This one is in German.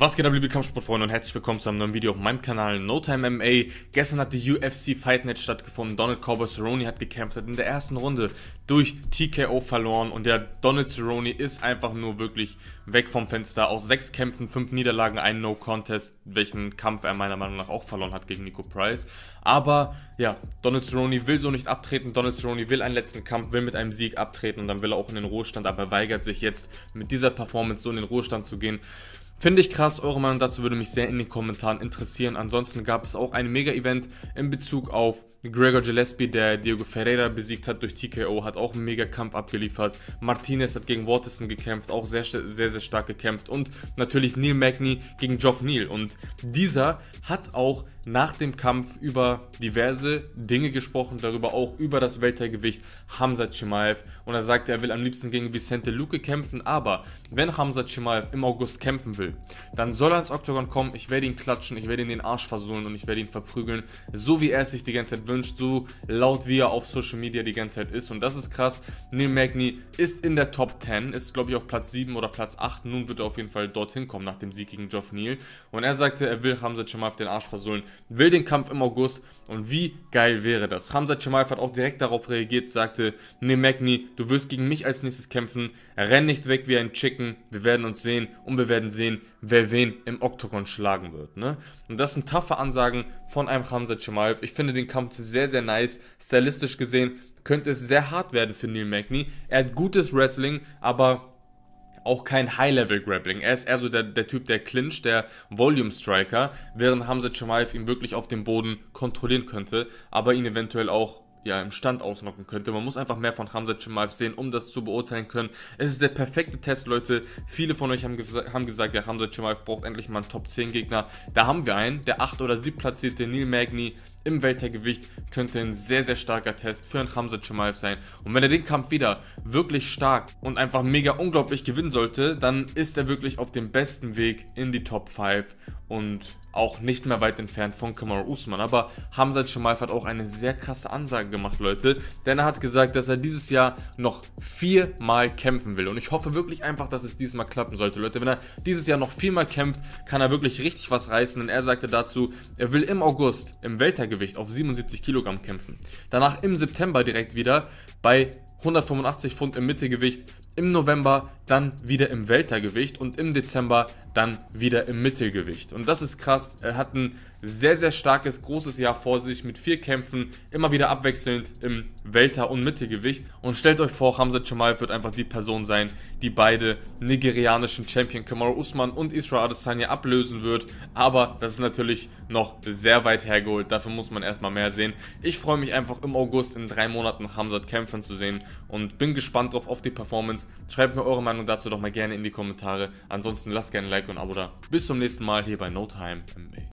Was geht ab, liebe Kampfsportfreunde, und herzlich willkommen zu einem neuen Video auf meinem Kanal No Time MMA. Gestern hat die UFC Fight Night stattgefunden. Donald Cowboy Cerrone hat gekämpft, hat in der ersten Runde durch TKO verloren. Und der Donald Cerrone ist einfach nur wirklich weg vom Fenster. Aus 6 Kämpfen, 5 Niederlagen, ein No-Contest, welchen Kampf er meiner Meinung nach auch verloren hat gegen Niko Price. Aber ja, Donald Cerrone will so nicht abtreten. Donald Cerrone will einen letzten Kampf, will mit einem Sieg abtreten und dann will er auch in den Ruhestand. Aber weigert sich jetzt mit dieser Performance so in den Ruhestand zu gehen. Finde ich krass, eure Meinung dazu würde mich sehr in den Kommentaren interessieren. Ansonsten gab es auch ein Mega-Event in Bezug auf Gregor Gillespie, der Diego Ferreira besiegt hat durch TKO, hat auch einen Mega-Kampf abgeliefert. Martinez hat gegen Waterson gekämpft, auch sehr, sehr stark gekämpft. Und natürlich Neil Magny gegen Geoff Neal. Und dieser hat auch nach dem Kampf über diverse Dinge gesprochen, darüber auch über das Weltergewicht Khamzat Chimaev. Und er sagte, er will am liebsten gegen Vicente Luque kämpfen, aber wenn Khamzat Chimaev im August kämpfen will, dann soll er ins Oktagon kommen, ich werde ihn klatschen, ich werde ihn den Arsch versohlen und ich werde ihn verprügeln, so wie er es sich die ganze Zeit wünscht, so laut wie er auf Social Media die ganze Zeit ist. Und das ist krass. Neil Magny ist in der Top 10, ist glaube ich auf Platz 7 oder Platz 8, nun wird er auf jeden Fall dorthin kommen nach dem Sieg gegen Geoff Neal. Und er sagte, er will Khamzat Chimaev den Arsch versohlen, will den Kampf im August, und wie geil wäre das? Khamzat Chimaev hat auch direkt darauf reagiert, sagte, Neil Magny, du wirst gegen mich als nächstes kämpfen, renn nicht weg wie ein Chicken, wir werden uns sehen und wir werden sehen, wer wen im Oktagon schlagen wird, ne? Und das sind taffe Ansagen von einem Khamzat Chimaev. Ich finde den Kampf sehr, sehr nice. Stylistisch gesehen könnte es sehr hart werden für Neil Magny. Er hat gutes Wrestling, aber auch kein High-Level-Grappling. Er ist eher so der Typ, der Clinch, der Volume-Striker, während Khamzat Chimaev ihn wirklich auf dem Boden kontrollieren könnte, aber ihn eventuell auch im Stand ausnocken könnte. Man muss einfach mehr von Khamzat Chimaev sehen, um das zu beurteilen können. Es ist der perfekte Test, Leute. Viele von euch haben gesagt, ja, Khamzat Chimaev braucht endlich mal einen Top-10-Gegner. Da haben wir einen. Der 8- oder 7. platzierte Neil Magny im Weltergewicht könnte ein sehr, sehr starker Test für einen Khamzat Chimaev sein. Und wenn er den Kampf wieder wirklich stark und einfach mega unglaublich gewinnen sollte, dann ist er wirklich auf dem besten Weg in die Top 5 und auch nicht mehr weit entfernt von Kamaru Usman. Aber Khamzat Chimaev hat auch eine sehr krasse Ansage gemacht, Leute. Denn er hat gesagt, dass er dieses Jahr noch 4-mal kämpfen will. Und ich hoffe wirklich einfach, dass es diesmal klappen sollte, Leute. Wenn er dieses Jahr noch 4-mal kämpft, kann er wirklich richtig was reißen. Denn er sagte dazu, er will im August im Weltergewicht auf 77 Kilogramm kämpfen. Danach im September direkt wieder bei 185 Pfund im Mittelgewicht. Im November dann wieder im Weltergewicht und im Dezember dann wieder im Mittelgewicht. Und das ist krass. Er hat ein sehr, sehr starkes, großes Jahr vor sich mit 4 Kämpfen, immer wieder abwechselnd im Welter- und Mittelgewicht. Und stellt euch vor, Khamzat Chimaev wird einfach die Person sein, die beide nigerianischen Champion Kamaru Usman und Israel Adesanya ablösen wird. Aber das ist natürlich noch sehr weit hergeholt. Dafür muss man erstmal mehr sehen. Ich freue mich einfach im August in 3 Monaten Khamzat kämpfen zu sehen und bin gespannt drauf auf die Performance. Schreibt mir eure Meinung dazu doch mal gerne in die Kommentare. Ansonsten lasst gerne ein Like und ein Abo da. Bis zum nächsten Mal hier bei No Time MMA.